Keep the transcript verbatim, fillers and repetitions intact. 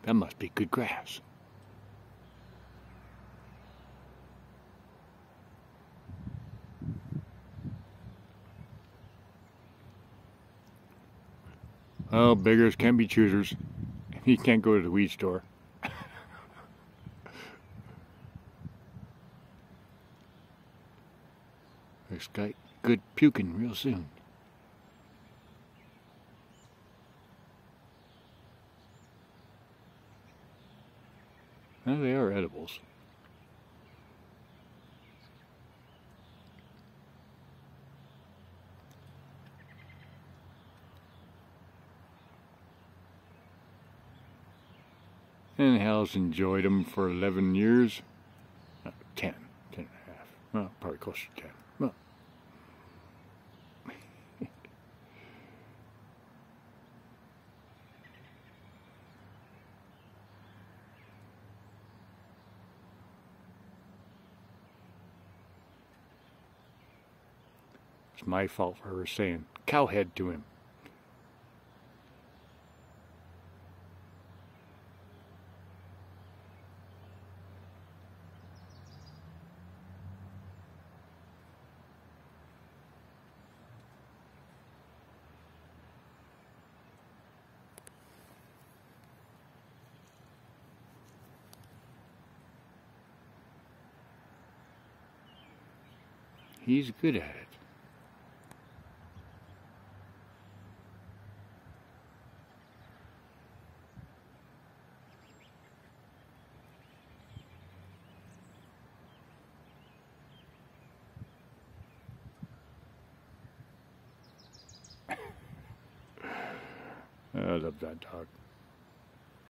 That must be good grass. Well, beggars can be choosers. He can't go to the weed store. This guy good puking real soon. Well, they are edibles. And Hal's enjoyed them for eleven years. Uh, ten. Ten and a half. Well, probably closer to ten. Well. It's my fault for her saying cowhead to him. He's good at it. I love that dog.